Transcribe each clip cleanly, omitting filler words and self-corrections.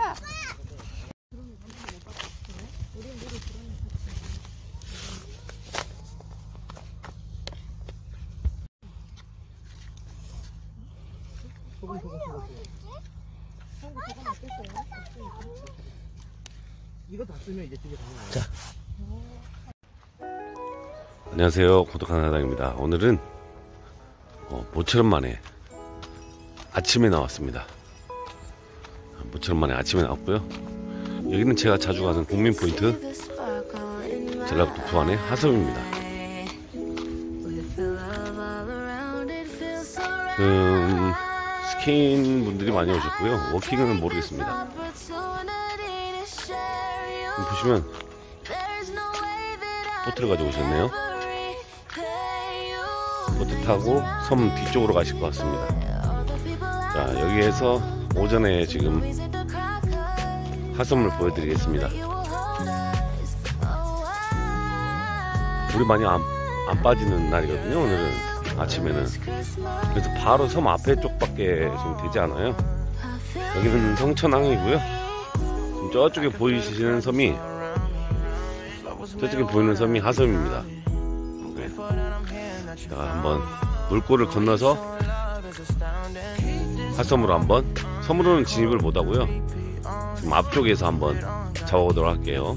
이거 다 쓰면 이제 되게 당연해요. 자. 안녕하세요, 고독한 사장입니다. 오늘은 모처럼 만에 아침에 나왔습니다. 모처럼 만에 아침에 나왔고요. 여기는 제가 자주 가는 국민포인트 전라북도 부안의 하섬입니다. 스킨 분들이 많이 오셨고요. 워킹은 모르겠습니다. 보시면 보트를 가지고 오셨네요. 보트 타고 섬 뒤쪽으로 가실 것 같습니다. 자, 여기에서 오전에 지금 하섬을 보여드리겠습니다. 물이 많이 안 빠지는 날이거든요. 오늘은 아침에는. 그래서 바로 섬 앞에 쪽밖에 지금 되지 않아요. 여기는 성천항이고요. 저쪽에 보이시는 섬이, 저쪽에 보이는 섬이 하섬입니다. 네. 자, 한번 물꼬를 건너서 하섬으로 한번, 섬으로는 진입을 못하고요. 지금 앞쪽에서 한번 잡아보도록 할게요.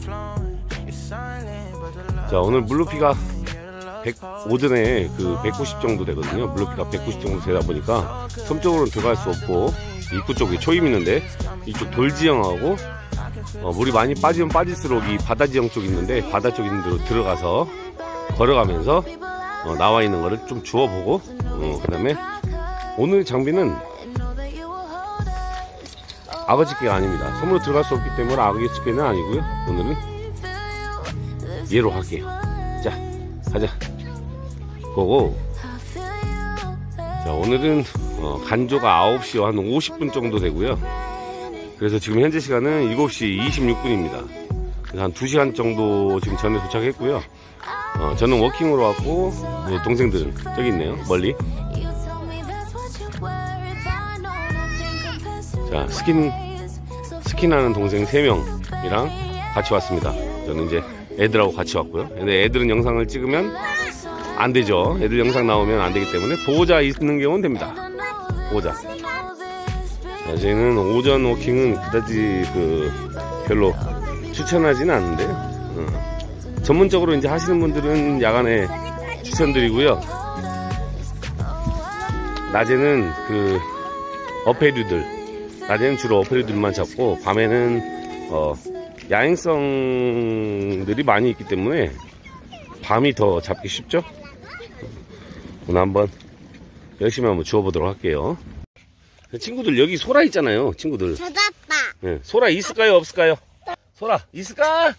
자, 오늘 물높이가 오전에 190 정도 되거든요. 물높이가 190 정도 되다 보니까 섬 쪽으로는 들어갈 수 없고, 입구 쪽에 초임 있는데 이쪽 돌지형하고 물이 많이 빠지면 빠질수록 이 바다 지형 쪽이 있는데, 바다 쪽 있는 데로 들어가서 걸어가면서 나와 있는 거를 좀 주워보고, 그 다음에 오늘 장비는 아가집게가 아닙니다. 섬으로 들어갈 수 없기 때문에 아가집게는 아니고요. 오늘은 얘로 할게요. 자, 가자. 고고. 자, 오늘은 간조가 9시 한 50분 정도 되고요. 그래서 지금 현재 시간은 7시 26분입니다. 그래서 한 2시간 정도 지금 전에 도착했고요. 저는 워킹으로 왔고, 동생들은 저기 있네요, 멀리. 자, 스킨하는 동생 3명이랑 같이 왔습니다. 저는 이제 애들하고 같이 왔고요. 근데 애들은 영상을 찍으면 안 되죠. 애들 영상 나오면 안 되기 때문에 보호자 있는 경우는 됩니다. 보호자. 자, 저희는 오전 워킹은 그다지 별로 추천하지는 않는데요. 전문적으로 이제 하시는 분들은 야간에 추천드리고요. 낮에는 어패류들, 낮에는 주로 어패류들만 잡고, 밤에는 야행성들이 많이 있기 때문에 밤이 더 잡기 쉽죠. 오늘 한번 열심히 한번 주워보도록 할게요. 친구들, 여기 소라 있잖아요. 친구들. 찾았다. 네, 소라 있을까요, 없을까요? 소라 있을까?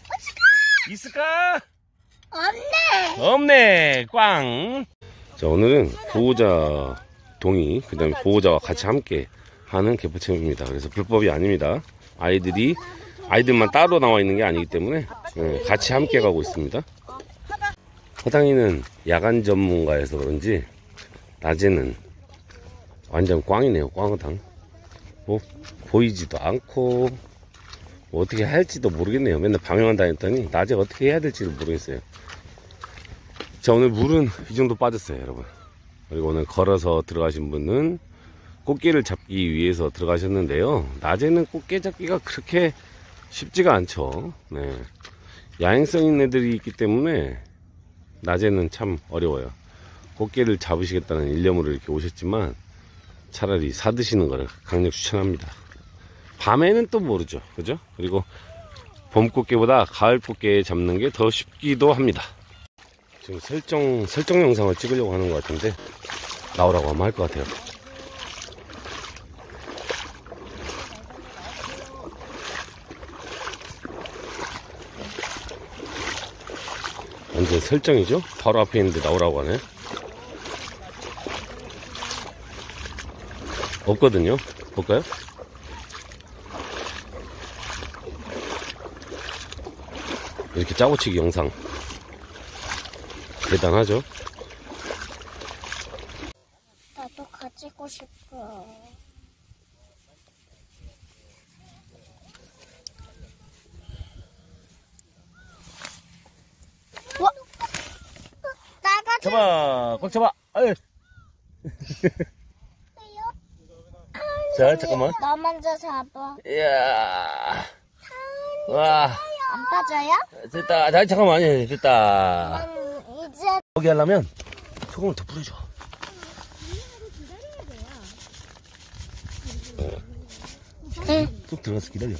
있을까? 없네. 없네. 꽝. 자, 오늘은 보호자 동의, 그 다음에 보호자와 같이 함께 하는 개포체험입니다. 그래서 불법이 아닙니다. 아이들만 따로 나와 있는 게 아니기 때문에 같이 함께 가고 있습니다. 허당이는 야간 전문가여서 그런지 낮에는 완전 꽝이네요. 꽝허당. 보이지도 않고 어떻게 할지도 모르겠네요. 맨날 밤에만 다녔더니 낮에 어떻게 해야 될지를 모르겠어요. 자, 오늘 물은 이 정도 빠졌어요, 여러분. 그리고 오늘 걸어서 들어가신 분은 꽃게를 잡기 위해서 들어가셨는데요. 낮에는 꽃게 잡기가 그렇게 쉽지가 않죠. 네. 야행성 있는 애들이 있기 때문에 낮에는 참 어려워요. 꽃게를 잡으시겠다는 일념으로 이렇게 오셨지만 차라리 사드시는 거를 강력 추천합니다. 밤에는 또 모르죠. 그죠? 그리고 봄 꽃게보다 가을 꽃게 잡는 게 더 쉽기도 합니다. 지금 설정 영상을 찍으려고 하는 것 같은데 나오라고 하면 할 것 같아요. 완전 설정이죠? 바로 앞에 있는데 나오라고 하네. 없거든요. 볼까요? 이렇게 짜고치기 영상 대단하죠? 나도 가지고 싶어. 잡아. 꽉 잡아. 아유. 자, 잠깐만. 나 먼저 잡아. 이야. 와. 안 빠져요? 됐다. 자, 잠깐만. 됐다. 이제 여기 하려면 소금을 더 뿌려줘. 쏙 들어가서 기다려.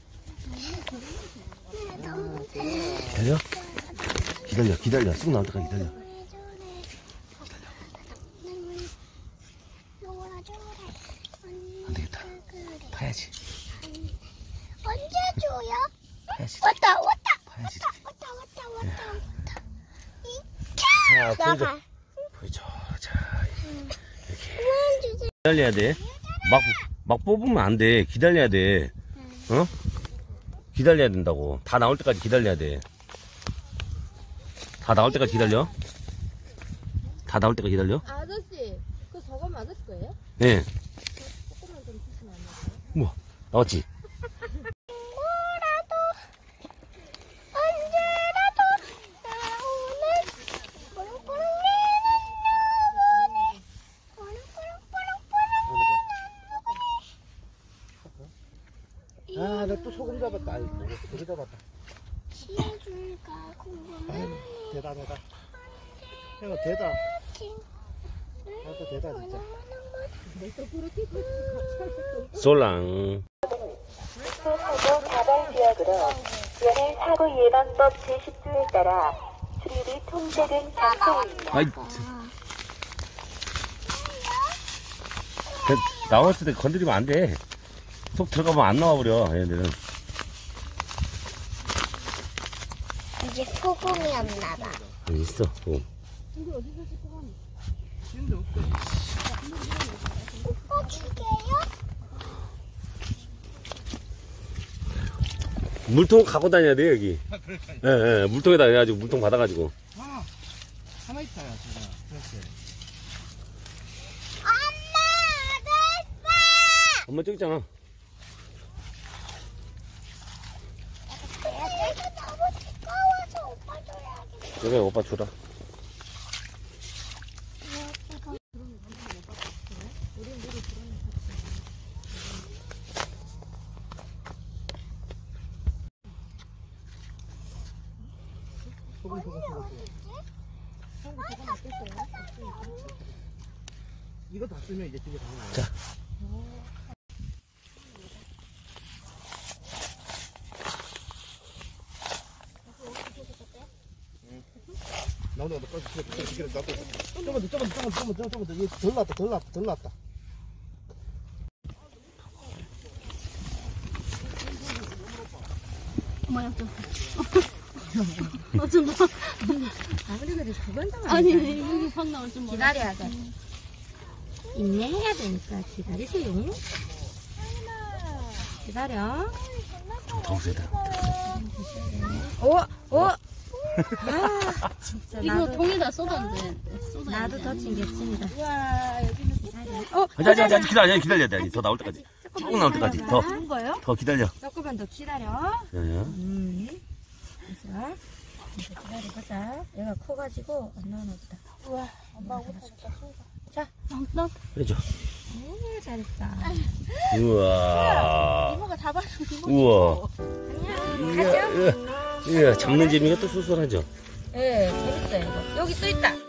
기다려. 쑥 나올 때까지 기다려. 안 되겠다. 파야지. 언제 줘요? 파야지. 왔다. 파야지. 왔다. 자, 나가. 보여줘. 자, 그만 주세요. 기다려야 돼. 막 뽑으면 안 돼. 기다려야 돼. 어? 기다려야 된다고. 다 나올 때까지 기다려야 돼. 다 나올 때까지 기다려. 다 나올 때까지 기다려. 아저씨, 그 저거 맞을 거예요? 네. 조금만 좀 주시면 안 될까요? 뭐, 나왔지? 언제라도 나오는 뽀롱뽀롱 아, 나 또 소금 잡았다. 아이고, 되게 잡았다. 지어줄까 궁금해. 대단하다. 형아, 대다. 나도 대다, 진짜. 솔랑. 수사고 가발지역으로 연애 사고 예방법 제10조에 따라 출입이 통제된 장소입니다. 아이, 나왔을 때 건드리면 안 돼. 속 들어가면 안 나와버려, 얘네들은. 이게 소금이 없나봐. 여기 있어, 소금. 볶아주게요? 물통 갖고 다녀야 돼, 여기. 예, 물통에다 해가지고, 물통 받아가지고. 하나 있다야, 제가. 그렇지. 엄마, 됐어! 엄마 저기 있잖아. 내가 너무 뜨거워서 오빠 줘야겠다. 그래, 오빠 줘라. 이거 다 쓰면 이제 집에 가는 거야. 자. 나오는 거 까지 지금 나도 좀만 더. 이거 덜 났다. 아니, 여기 확 나올 줄 몰라. 기다려야 돼. 인내해야 되니까 기다리세요. 기다려. 더 오세요. 진짜 이거 나도 통에다 쏟았는데. 나도 더 챙겼습니다. 와, 여기는 자, 기다려야 돼. 더 나올 때까지. 조금 나올 때까지. 한 거요? 더 기다려. 조금만 더 기다려. 야. 자, 기다려보자. 얘가 커가지고 안 나오나 보다. 우와, 엄마 자, 해줘. 오, 잘했어. 우와. 이모가 잡아서 이모. 우와. 안녕. 가죠? 이야, 잡는 재미가 또 쏠쏠하죠? 예, 재밌어요, 이거. 여기 또 있다.